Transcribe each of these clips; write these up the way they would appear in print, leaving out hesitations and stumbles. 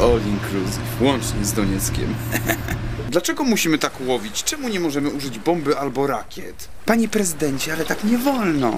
All inclusive, łącznie z Donieckiem. Dlaczego musimy tak łowić? Czemu nie możemy użyć bomby albo rakiet? Panie prezydencie, ale tak nie wolno.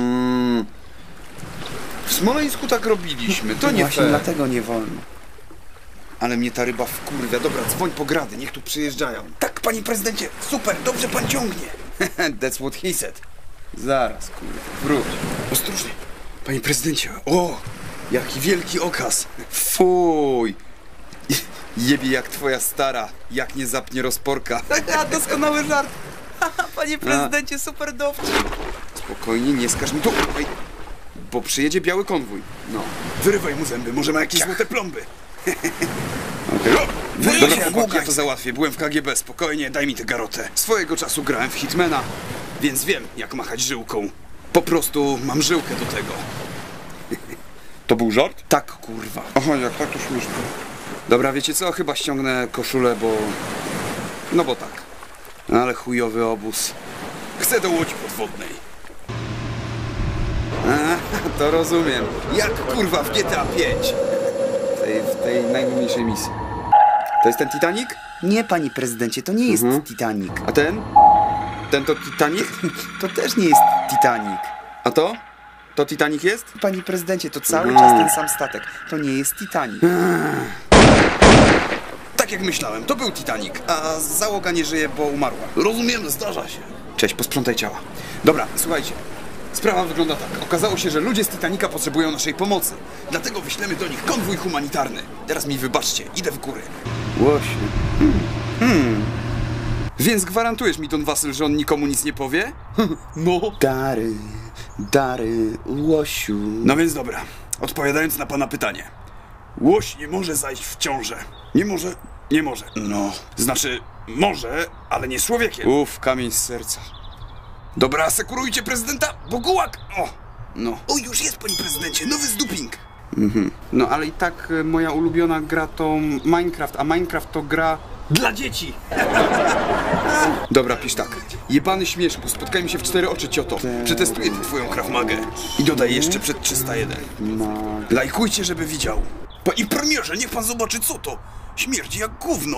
W Smoleńsku tak robiliśmy, to nie Właśnie fair. dlatego nie wolno. Ale mnie ta ryba wkurwia. Dobra, dzwoń po grady, niech tu przyjeżdżają. Tak, panie prezydencie, super, dobrze pan ciągnie. That's what he said. Zaraz, kurwa, wróć. Ostrożnie. Panie prezydencie, o! Jaki wielki okaz. Fuj. Jebie jak twoja stara, jak nie zapnie rozporka. Doskonały żart. Panie prezydencie, super dowcip. Spokojnie, nie skaż mi tu. Ej, bo przyjedzie biały konwój. No. Wyrywaj mu zęby, może ma jakieś złote plomby. Okay. Dobra, chłopaki, ja to załatwię. Byłem w KGB, spokojnie, daj mi tę garotę. Swojego czasu grałem w Hitmana, więc wiem, jak machać żyłką. Po prostu mam żyłkę do tego. To był żart? Tak, kurwa. Aha, jak tak to śmieszne. Dobra, wiecie co? Chyba ściągnę koszulę, bo... No bo tak. Ale chujowy obóz. Chcę do łodzi podwodnej. To rozumiem. Jak kurwa w GTA 5. W tej najmniejszej misji. To jest ten Titanic? Nie, panie prezydencie, to nie jest Titanic. A ten? Ten to Titanic? To też nie jest Titanic. A to? To Titanic jest? Panie prezydencie, to cały czas ten sam statek. To nie jest Titanic. Tak jak myślałem, to był Titanic, a załoga nie żyje, bo umarła. Rozumiem, zdarza się. Cześć, posprzątaj ciała. Dobra, słuchajcie. Sprawa wygląda tak. Okazało się, że ludzie z Titanica potrzebują naszej pomocy. Dlatego wyślemy do nich konwój humanitarny. Teraz mi wybaczcie, idę w góry. Łosie. Więc gwarantujesz mi, Don Wasyl, że on nikomu nic nie powie? No. Dary, łosiu. No więc dobra, odpowiadając na pana pytanie. Łoś nie może zajść w ciążę. Nie może? Nie może. No. Znaczy, może, ale nie z człowiekiem. Kamień z serca. Dobra, asekurujcie prezydenta, bo gułak! O! No. O, już jest, panie prezydencie, nowy zduping. No, ale i tak moja ulubiona gra to Minecraft, a Minecraft to gra... Dla dzieci! Dobra, pisz tak. Jebany śmieszku, spotkajmy się w 4 oczy, cioto. Przetestuję tę twoją Krav Magę. I dodaj jeszcze przed 301. Lajkujcie, żeby widział. Panie premierze, niech pan zobaczy, co to. Śmierdzi jak gówno.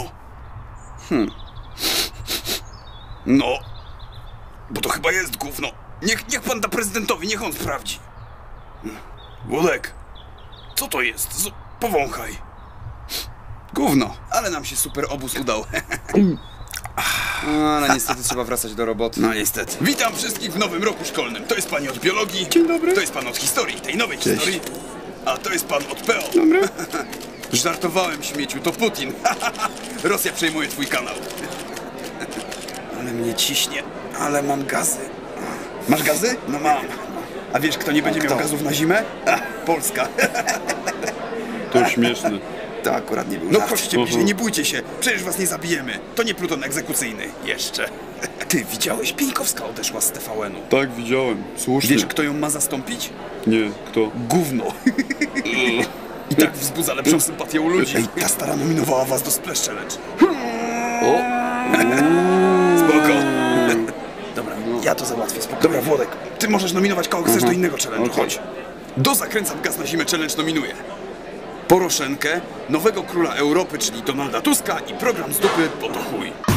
No. Bo to chyba jest gówno. Niech pan da prezydentowi, niech on sprawdzi. Włodek. Co to jest? Powąchaj. Gówno, ale nam się super obóz udał. Ale niestety trzeba wracać do roboty. No niestety. Witam wszystkich w nowym roku szkolnym. To jest pani od biologii. Dzień dobry. To jest pan od historii, tej nowej historii. A to jest pan od PO. Dobry. Żartowałem, śmieciu, to Putin. Rosja przejmuje twój kanał. Ale mnie ciśnie, ale mam gazy. Masz gazy? No mam. A wiesz, kto nie będzie miał gazów na zimę? Polska. To śmieszne. To akurat nie był żart. No chodźcie bliżej, nie bójcie się. Przecież was nie zabijemy. To nie pluton egzekucyjny. Jeszcze. Ty, widziałeś? Pieńkowska odeszła z TVN-u. Tak, widziałem. Słusznie. Wiesz, kto ją ma zastąpić? Nie, kto? Gówno. I tak wzbudza lepszą sympatię u ludzi. Ej, ta stara nominowała was do Splash Challenge. O! Spoko. Dobra, ja to załatwię, spoko. Dobra, Włodek, ty możesz nominować kogo chcesz do innego challenge'u. Chodź. Do Zakręcam Gaz na Zimę Challenge nominuję Poroszenkę, nowego króla Europy, czyli Donalda Tuska i program z dupy, bo to chuj.